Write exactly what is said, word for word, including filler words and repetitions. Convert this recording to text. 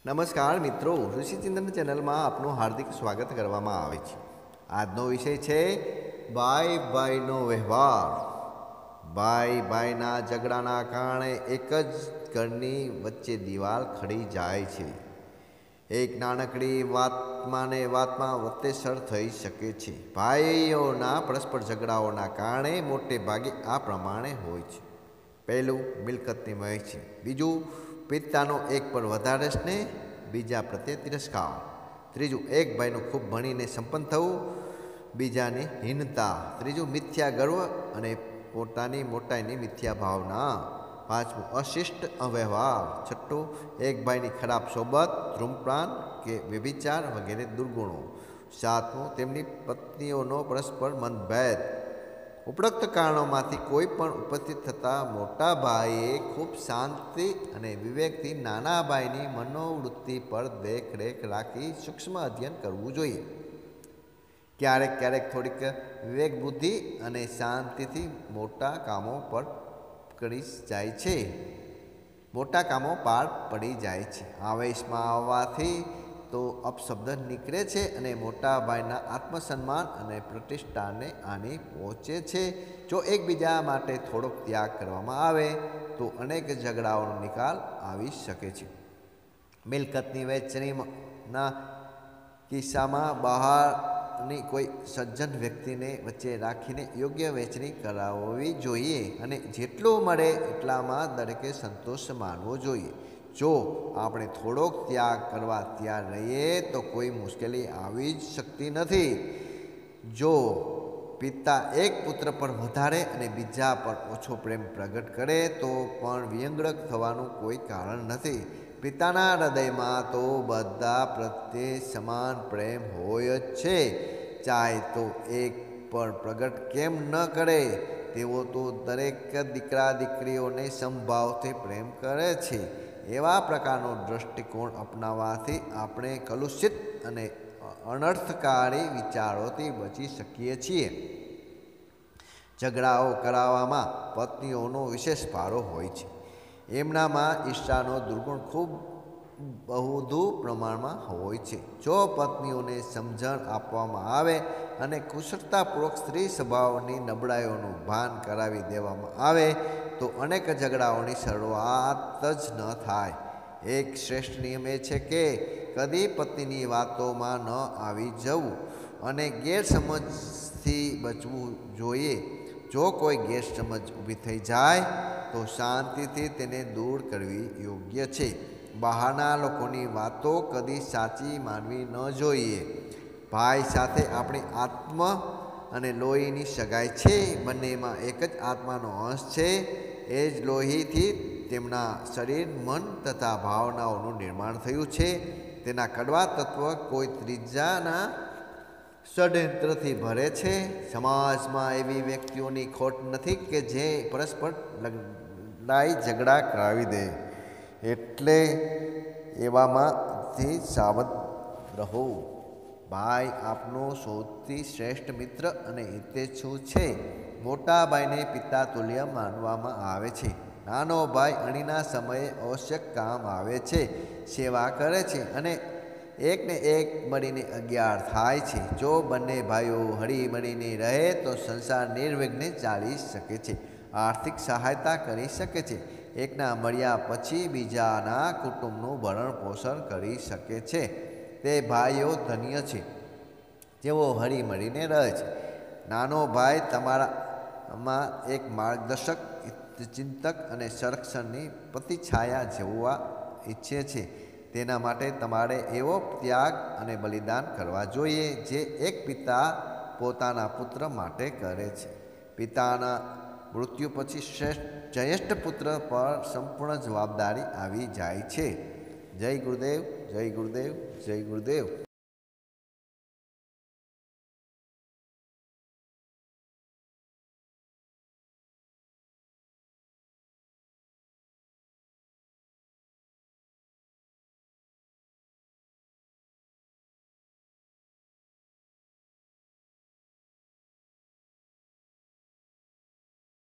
નમસ્કાર મિત્રો, ઋષિચિંતન ચેનલમાં આપનું હાર્દિક સ્વાગત કરવામાં આવે છે। આજનો વિષય છે ભાઈ ભાઈનો વ્યવહાર। ભાઈ ભાઈના ઝઘડાના કારણે એક જ ઘરની વચ્ચે દિવાલ ખડી જાય છે। એક નાનકડી વાતમાં ને વાતમાં વત્તેસર થઈ શકે છે। ભાઈઓના પરસ્પર ઝઘડાઓના કારણે મોટે ભાગે આ પ્રમાણે હોય છે। પહેલું, મિલકતની વહેંચણી। બીજું, પિતાનો એક પર વધારે સ્નેહ, બીજા પ્રત્યે તિરસ્કાર। ત્રીજું, એક ભાઈનું ખૂબ ભણીને સંપન્ન થવું, બીજાની હીનતા। ત્રીજું, મિથ્યા ગર્વ અને પોતાની મોટાઈની મિથ્યા ભાવના। પાંચમું, અશિષ્ટ અવ્યવહાર। છઠ્ઠું, એક ભાઈની ખરાબ સોબત, ધૂમ્રપાન કે વ્યભિચાર વગેરે દુર્ગુણો। સાતમું, તેમની પત્નીઓનો પરસ્પર મતભેદ। ઉપરોક્ત કારણોમાંથી કોઈ પણ ઉપસ્થિત થતાં મોટા ભાઈએ ખૂબ શાંતિ અને વિવેકથી નાના ભાઈની મનોવૃત્તિ પર દેખરેખ રાખી સૂક્ષ્મ અધ્યયન કરવું જોઈએ। ક્યારેક ક્યારેક થોડીક વિવેક બુદ્ધિ અને શાંતિથી મોટા કામો પર કરી જાય છે મોટા કામો પાર પડી જાય છે। આવેશમાં આવવાથી તો અપશબ્દ નીકળે છે અને મોટા ભાઈના આત્મસન્માન અને પ્રતિષ્ઠાને હાનિ પહોંચે છે। જો એકબીજા માટે થોડોક ત્યાગ કરવામાં આવે તો અનેક ઝઘડાઓનો નિકાલ આવી શકે છે। મિલકતની વહેંચણીના કિસ્સામાં બહારની કોઈ સજ્જન વ્યક્તિને વચ્ચે રાખીને યોગ્ય વહેંચણી કરાવવી જોઈએ અને જેટલું મળે એટલામાં દરેકે સંતોષ માનવો જોઈએ। જો આપણે થોડોક ત્યાગ કરવા તૈયાર રહીએ તો કોઈ મુશ્કેલી આવી જ શકતી નથી। જો પિતા એક પુત્ર પર વધારે અને બીજા પર ઓછો પ્રેમ પ્રગટ કરે તો પણ વ્યંગ્ર થવાનું કોઈ કારણ નથી। પિતાના હૃદયમાં તો બધા પ્રત્યે સમાન પ્રેમ હોય જ છે, ચાહે તો એક પર પ્રગટ કેમ ન કરે। તેઓ તો દરેક દીકરા દીકરીઓને સમભાવથી પ્રેમ કરે છે। એવા પ્રકારનો દૃષ્ટિકોણ અપનાવવાથી આપણે કલુષિત અને અનર્થકારી વિચારોથી બચી શકીએ છીએ। ઝઘડાઓ કરાવવામાં પત્નીઓનો વિશેષ ફાળો હોય છે। એમનામાં ઈર્ષાનો દુર્ગુણ ખૂબ બહુધુ પ્રમાણમાં હોય છે। જો પત્નીઓને સમજણ આપવામાં આવે અને કુશળતાપૂર્વક સ્ત્રી સ્વભાવની નબળાઈઓનું ભાન કરાવી દેવામાં આવે તો અનેક ઝઘડાઓની શરૂઆત જ ન થાય। એક શ્રેષ્ઠ નિયમ એ છે કે કદી પત્નીની વાતોમાં ન આવી જવું અને ગેરસમજથી બચવું જોઈએ। જો કોઈ ગેરસમજ ઊભી થઈ જાય તો શાંતિથી તેને દૂર કરવી યોગ્ય છે। બહારના લોકોની વાતો કદી સાચી માનવી ન જોઈએ। ભાઈ સાથે આપણી આત્મ અને લોહીની સગાઈ છે। બંનેમાં એક જ આત્માનો અંશ છે। એ જ લોહીથી તેમના શરીર, મન તથા ભાવનાઓનું નિર્માણ થયું છે। તેના કડવા તત્વ કોઈ ત્રીજાના ષડયંત્રથી ભરે છે। સમાજમાં એવી વ્યક્તિઓની ખોટ નથી કે જે પરસ્પર લડાઈ ઝઘડા કરાવી દે, એટલે એવામાંથી સાવધ રહો। ભાઈ આપનો સૌથી શ્રેષ્ઠ મિત્ર અને હિતૈષી છે। મોટા ભાઈને પિતા તુલ્ય માનવામાં આવે છે। નાનો ભાઈ અણીના સમયે આવશ્યક કામ આવે છે, સેવા કરે છે અને એકને એક મળીને અગિયાર થાય છે। જો બંને ભાઈઓ હળી મળીને રહે તો સંસાર નિર્વિઘ્ને ચાલી શકે છે, આર્થિક સહાયતા કરી શકે છે, એકના મળ્યા પછી બીજાના કુટુંબનું ભરણ પોષણ કરી શકે છે। તે ભાઈઓ ધન્ય છે જેઓ હળી મળીને રહે છે। નાનો ભાઈ તમારામાં એક માર્ગદર્શક, ચિંતક અને સંરક્ષણની પ્રતિછાયા જોવા ઈચ્છે છે। તેના માટે તમારે એવો ત્યાગ અને બલિદાન કરવા જોઈએ જે એક પિતા પોતાના પુત્ર માટે કરે છે। પિતાના મૃત્યુ પછી શ્રેષ્ઠ જ્યેષ્ઠ પુત્ર પર સંપૂર્ણ જવાબદારી આવી જાય છે। જય ગુરુદેવ, જય ગુરુદેવ, જય ગુરુદેવ।